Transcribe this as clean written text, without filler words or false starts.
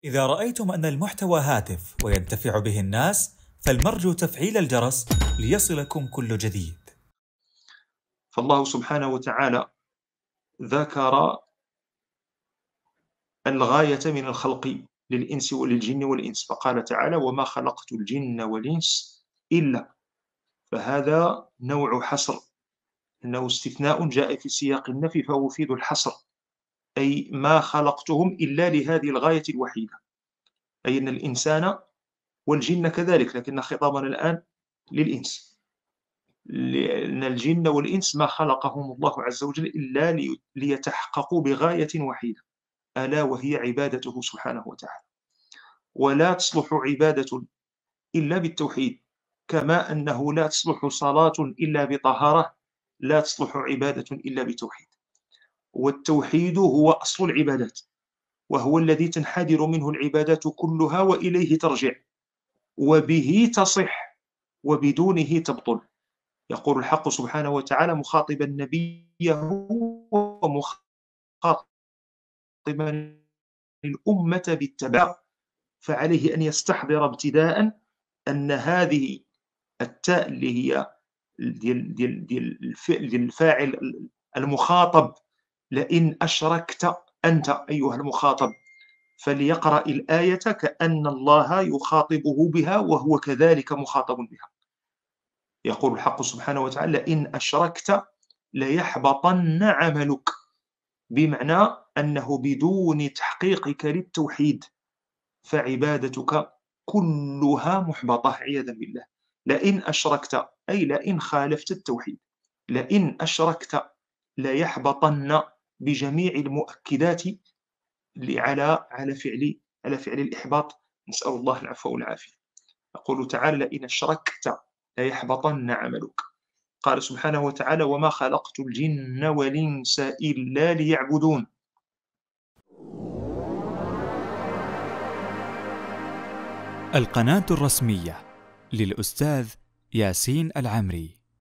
إذا رأيتم أن المحتوى هادف وينتفع به الناس فالمرجو تفعيل الجرس ليصلكم كل جديد. فالله سبحانه وتعالى ذكر الغاية من الخلق للإنس وللجن والإنس، فقال تعالى: وما خلقت الجن والإنس إلا. فهذا نوع حصر، أنه استثناء جاء في سياق النفي فهو يفيد الحصر، أي ما خلقتهم إلا لهذه الغاية الوحيدة، أي أن الإنسان والجن كذلك، لكن خطابنا الآن للإنس، لأن الجن والإنس ما خلقهم الله عز وجل إلا ليتحققوا بغاية وحيدة، ألا وهي عبادته سبحانه وتعالى. ولا تصلح عبادة إلا بالتوحيد، كما أنه لا تصلح صلاة إلا بطهارة، لا تصلح عبادة إلا بتوحيد. والتوحيد هو أصل العبادات، وهو الذي تنحدر منه العبادات كلها وإليه ترجع، وبه تصح وبدونه تبطل. يقول الحق سبحانه وتعالى مخاطبا نبيه ومخاطبا الأمة بالتبع، فعليه أن يستحضر ابتداء أن هذه التاء اللي هي ديال الفاعل المخاطب، لئن أشركت أنت أيها المخاطب، فليقرأ الآية كأن الله يخاطبه بها وهو كذلك مخاطب بها. يقول الحق سبحانه وتعالى: لئن أشركت ليحبطن عملك، بمعنى أنه بدون تحقيقك للتوحيد فعبادتك كلها محبطة عياذا بالله. لئن أشركت أي لئن خالفت التوحيد، لئن أشركت ليحبطن بجميع المؤكدات على فعل الإحباط، نسأل الله العفو والعافية. يقول تعالى: لئن أشركت ليحبطن عملك. قال سبحانه وتعالى: وما خلقت الجن والإنس إلا ليعبدون. القناة الرسمية للأستاذ ياسين العمري.